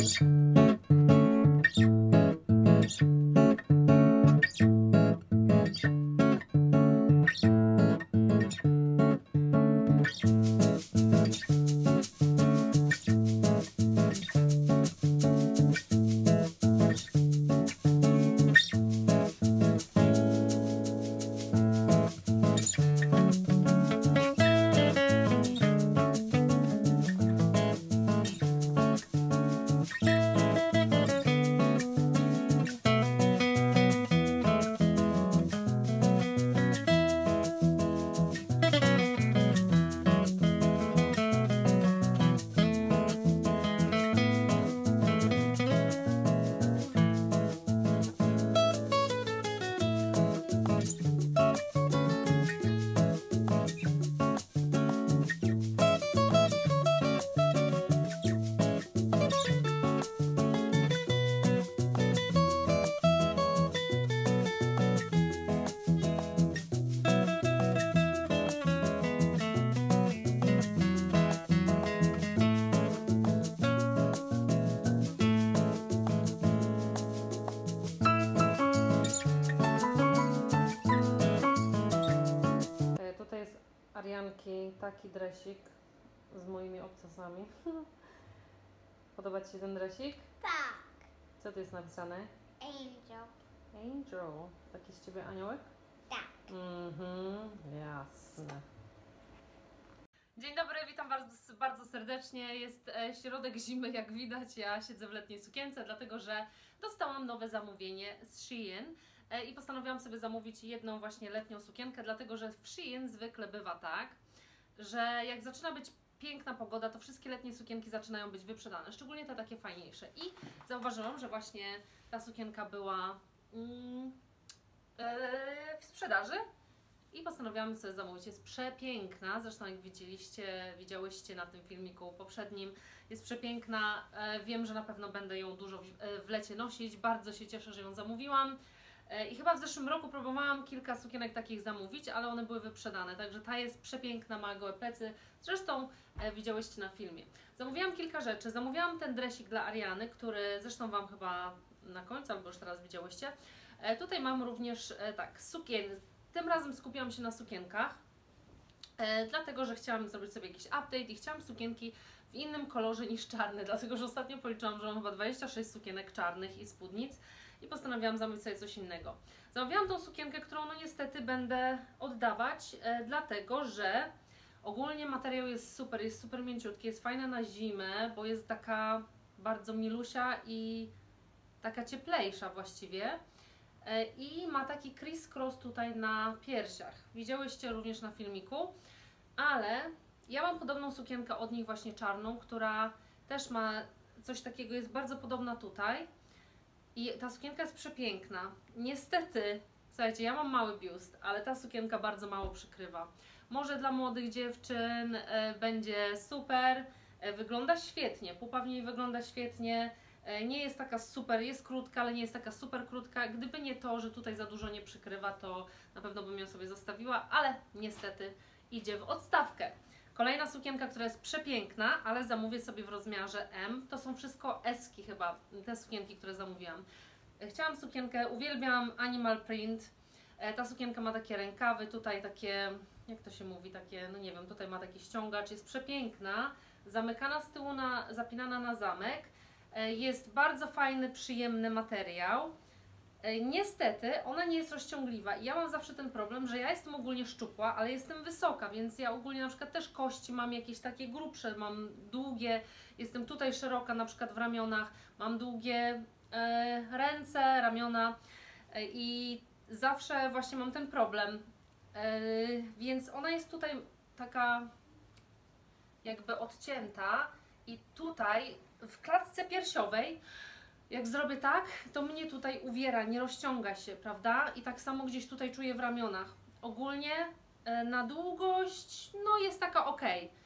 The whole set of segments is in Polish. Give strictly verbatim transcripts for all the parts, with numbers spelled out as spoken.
Arianki taki dresik z moimi obcasami. Podoba Ci się ten dresik? Tak. Co tu jest napisane? Angel. Angel. Taki z Ciebie aniołek? Tak. Mhm, jasne. Dzień dobry, witam bardzo, bardzo serdecznie. Jest e, środek zimy, jak widać. Ja siedzę w letniej sukience, dlatego że dostałam nowe zamówienie z Shein e, i postanowiłam sobie zamówić jedną właśnie letnią sukienkę, dlatego że w Shein zwykle bywa tak, że jak zaczyna być piękna pogoda, to wszystkie letnie sukienki zaczynają być wyprzedane, szczególnie te takie fajniejsze. I zauważyłam, że właśnie ta sukienka była mm, e, w sprzedaży. I postanowiłam sobie zamówić. Jest przepiękna, zresztą jak widzieliście, widziałyście na tym filmiku poprzednim, jest przepiękna. E, wiem, że na pewno będę ją dużo w, e, w lecie nosić. Bardzo się cieszę, że ją zamówiłam. E, I chyba w zeszłym roku próbowałam kilka sukienek takich zamówić, ale one były wyprzedane. Także ta jest przepiękna, ma gołe plecy. Zresztą e, widziałyście na filmie. Zamówiłam kilka rzeczy. Zamówiłam ten dresik dla Ariany, który zresztą Wam chyba na końcu, albo już teraz widziałyście. E, tutaj mam również e, tak, sukien. Tym razem skupiłam się na sukienkach, e, dlatego że chciałam zrobić sobie jakiś update i chciałam sukienki w innym kolorze niż czarny, dlatego że ostatnio policzyłam, że mam chyba dwadzieścia sześć sukienek czarnych i spódnic i postanowiłam zamówić sobie coś innego. Zamówiłam tą sukienkę, którą no niestety będę oddawać, e, dlatego że ogólnie materiał jest super, jest super mięciutki, jest fajna na zimę, bo jest taka bardzo milusia i taka cieplejsza właściwie. I ma taki criss-cross tutaj na piersiach. Widziałyście również na filmiku, ale ja mam podobną sukienkę od nich właśnie czarną, która też ma coś takiego, jest bardzo podobna tutaj. I ta sukienka jest przepiękna. Niestety, słuchajcie, ja mam mały biust, ale ta sukienka bardzo mało przykrywa. Może dla młodych dziewczyn e, będzie super, e, wygląda świetnie, pupa w niej wygląda świetnie. Nie jest taka super, jest krótka, ale nie jest taka super krótka. Gdyby nie to, że tutaj za dużo nie przykrywa, to na pewno bym ją sobie zostawiła, ale niestety idzie w odstawkę. Kolejna sukienka, która jest przepiękna, ale zamówię sobie w rozmiarze M. To są wszystko eski chyba, te sukienki, które zamówiłam. Chciałam sukienkę, uwielbiam animal print. Ta sukienka ma takie rękawy, tutaj takie, jak to się mówi, takie, no nie wiem, tutaj ma taki ściągacz, jest przepiękna, zamykana z tyłu, na, zapinana na zamek. Jest bardzo fajny, przyjemny materiał. Niestety ona nie jest rozciągliwa i ja mam zawsze ten problem, że ja jestem ogólnie szczupła, ale jestem wysoka, więc ja ogólnie na przykład też kości mam jakieś takie grubsze, mam długie, jestem tutaj szeroka na przykład w ramionach, mam długie e, ręce, ramiona e, i zawsze właśnie mam ten problem, e, więc ona jest tutaj taka jakby odcięta i tutaj w klatce piersiowej, jak zrobię tak, to mnie tutaj uwiera, nie rozciąga się, prawda? I tak samo gdzieś tutaj czuję w ramionach. Ogólnie e, na długość, no jest taka ok.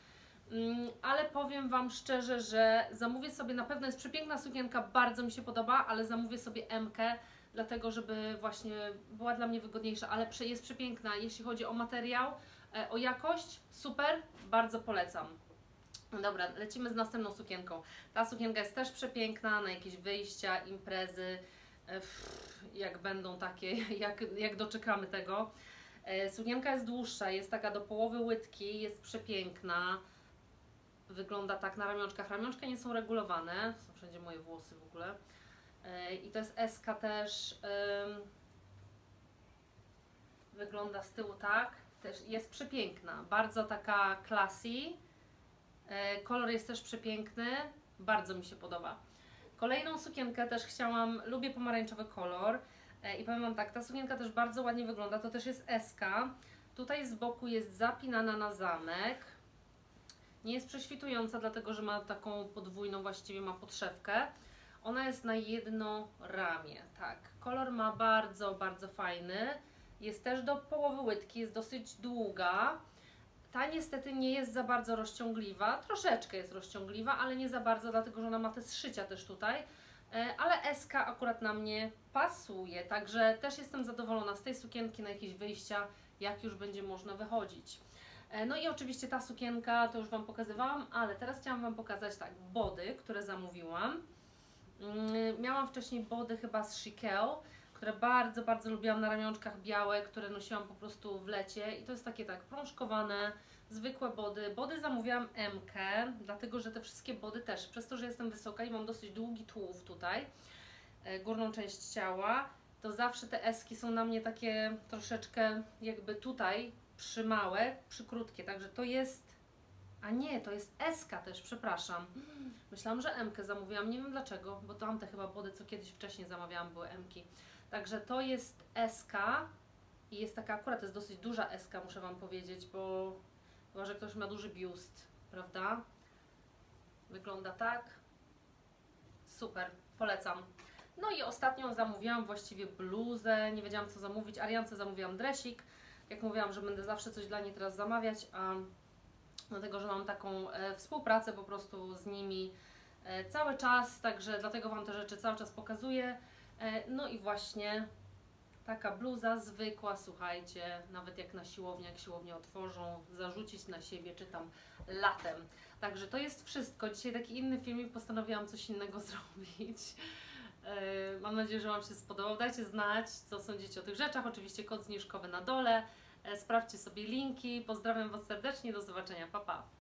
Mm, ale powiem Wam szczerze, że zamówię sobie, na pewno jest przepiękna sukienka, bardzo mi się podoba, ale zamówię sobie M-kę, dlatego żeby właśnie była dla mnie wygodniejsza, ale jest przepiękna, jeśli chodzi o materiał, e, o jakość, super, bardzo polecam. Dobra, lecimy z następną sukienką. Ta sukienka jest też przepiękna na jakieś wyjścia, imprezy, Pff, jak będą takie, jak, jak doczekamy tego. Sukienka jest dłuższa, jest taka do połowy łydki, jest przepiękna. Wygląda tak na ramionczkach. Ramionczka nie są regulowane, są wszędzie moje włosy w ogóle. I to jest eska też. Wygląda z tyłu tak. Też jest przepiękna, bardzo taka classy. Kolor jest też przepiękny, bardzo mi się podoba. Kolejną sukienkę też chciałam, lubię pomarańczowy kolor i powiem Wam tak, ta sukienka też bardzo ładnie wygląda, to też jest eska. Tutaj z boku jest zapinana na zamek. Nie jest prześwitująca, dlatego że ma taką podwójną, właściwie ma podszewkę. Ona jest na jedno ramię, tak. Kolor ma bardzo, bardzo fajny. Jest też do połowy łydki, jest dosyć długa. Ta niestety nie jest za bardzo rozciągliwa, troszeczkę jest rozciągliwa, ale nie za bardzo, dlatego że ona ma te zszycia też tutaj. Ale eska akurat na mnie pasuje, także też jestem zadowolona z tej sukienki na jakieś wyjścia, jak już będzie można wychodzić. No i oczywiście ta sukienka, to już Wam pokazywałam, ale teraz chciałam Wam pokazać tak, body, które zamówiłam. Miałam wcześniej body chyba z Chiquel, które bardzo, bardzo lubiłam na ramionczkach, białe, które nosiłam po prostu w lecie i to jest takie tak prążkowane, zwykłe body. Body zamówiłam M-kę, dlatego że te wszystkie body też, przez to, że jestem wysoka i mam dosyć długi tułów tutaj, górną część ciała, to zawsze te eski są na mnie takie troszeczkę jakby tutaj przymałe, przykrótkie, także to jest, a nie, to jest eska też, przepraszam. Myślałam, że M-kę zamówiłam, nie wiem dlaczego, bo tamte chyba body, co kiedyś wcześniej zamawiałam, były M-ki. Także to jest eska i jest taka, akurat to jest dosyć duża eska, muszę Wam powiedzieć, bo chyba, że ktoś ma duży biust, prawda? Wygląda tak. Super, polecam. No i ostatnią zamówiłam właściwie bluzę, nie wiedziałam co zamówić, Ariance zamówiłam dresik, jak mówiłam, że będę zawsze coś dla niej teraz zamawiać, a dlatego, że mam taką e, współpracę po prostu z nimi e, cały czas, także dlatego Wam te rzeczy cały czas pokazuję. E, no i właśnie taka bluza zwykła, słuchajcie, nawet jak na siłownię, jak siłownię otworzą, zarzucić na siebie, czy tam latem. Także to jest wszystko. Dzisiaj taki inny filmik, postanowiłam coś innego zrobić. E, mam nadzieję, że Wam się spodobał. Dajcie znać, co sądzicie o tych rzeczach. Oczywiście kod zniżkowy na dole. Sprawdźcie sobie linki. Pozdrawiam Was serdecznie. Do zobaczenia. Pa, pa.